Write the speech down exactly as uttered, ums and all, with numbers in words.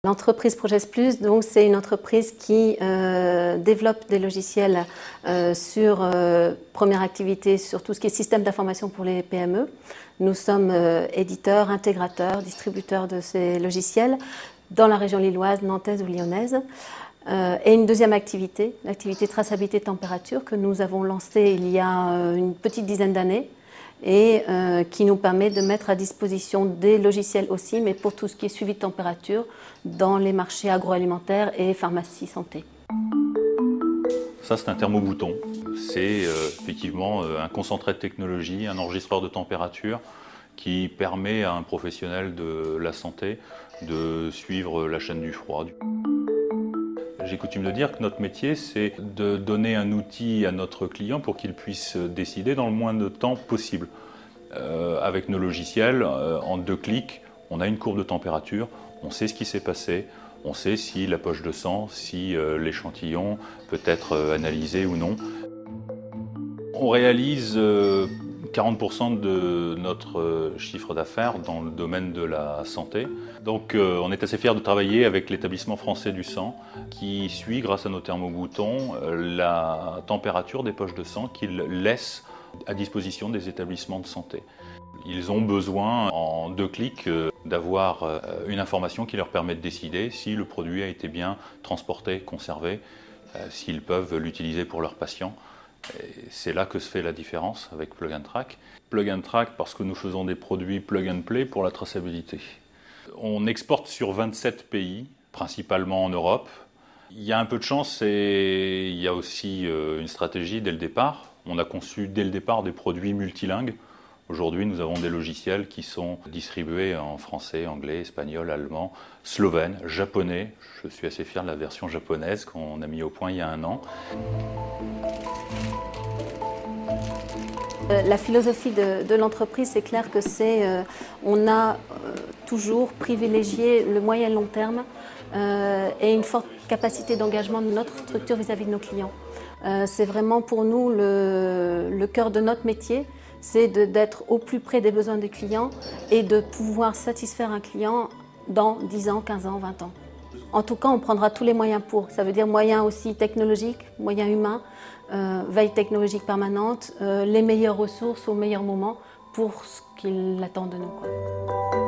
L'entreprise Proges Plus, donc, c'est une entreprise qui euh, développe des logiciels euh, sur euh, première activité sur tout ce qui est système d'information pour les P M E. Nous sommes euh, éditeurs, intégrateurs, distributeurs de ces logiciels dans la région lilloise, nantaise ou lyonnaise. Euh, et une deuxième activité, l'activité traçabilité température que nous avons lancée il y a euh, une petite dizaine d'années et euh, qui nous permet de mettre à disposition des logiciels aussi, mais pour tout ce qui est suivi de température dans les marchés agroalimentaires et pharmacie santé. Ça, c'est un thermobouton. C'est euh, effectivement euh, un concentré de technologie, un enregistreur de température qui permet à un professionnel de la santé de suivre la chaîne du froid. J'ai coutume de dire que notre métier, c'est de donner un outil à notre client pour qu'il puisse décider dans le moins de temps possible. Euh, avec nos logiciels, euh, en deux clics, on a une courbe de température, on sait ce qui s'est passé, on sait si la poche de sang, si euh, l'échantillon peut être euh, analysé ou non. On réalise euh, quarante pour cent de notre euh, chiffre d'affaires dans le domaine de la santé. Donc euh, on est assez fiers de travailler avec l'établissement français du sang qui suit, grâce à nos thermoboutons, euh, la température des poches de sang qu'il laisse à disposition des établissements de santé. Ils ont besoin, en deux clics, euh, d'avoir euh, une information qui leur permet de décider si le produit a été bien transporté, conservé, euh, s'ils peuvent l'utiliser pour leurs patients. C'est là que se fait la différence avec Plug and Track. Plug and Track parce que nous faisons des produits plug and play pour la traçabilité. On exporte sur vingt-sept pays, principalement en Europe. Il y a un peu de chance et il y a aussi une stratégie dès le départ. On a conçu dès le départ des produits multilingues. Aujourd'hui, nous avons des logiciels qui sont distribués en français, anglais, espagnol, allemand, slovène, japonais. Je suis assez fier de la version japonaise qu'on a mis au point il y a un an. La philosophie de, de l'entreprise, c'est clair que c'est, euh, on a euh, toujours privilégié le moyen et long terme euh, et une forte capacité d'engagement de notre structure vis-à-vis de nos clients. Euh, c'est vraiment pour nous le, le cœur de notre métier, c'est d'être au plus près des besoins des clients et de pouvoir satisfaire un client dans dix ans, quinze ans, vingt ans. En tout cas, on prendra tous les moyens pour. Ça veut dire moyens aussi technologiques, moyens humains, euh, veille technologique permanente, euh, les meilleures ressources au meilleur moment pour ce qu'il attend de nous, quoi.